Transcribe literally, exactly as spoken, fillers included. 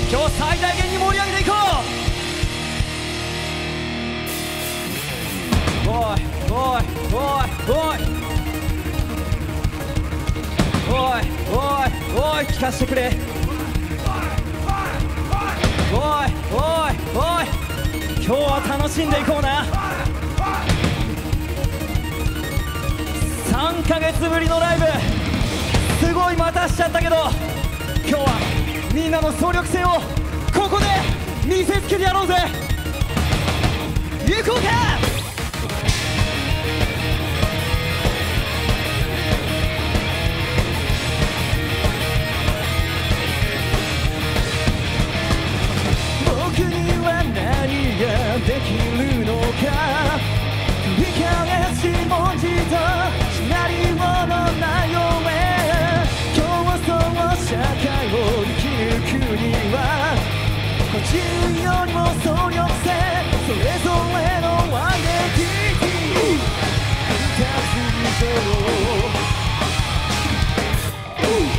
今日最大限に盛り上げていこう。おいおいおいおいおいおいおい聞かせてくれ。おいおいおい今日は楽しんでいこうな。さんかげつぶりのライブすごい待たしちゃったけど、今日はみんなの総力戦をここで見せつけてやろうぜ。行こうか。僕には何ができるのか、繰り返し文字とシナリオの内容へ競争社会を生き抜くには個人よりも総力戦、それぞれのアイデンティティ二つ以上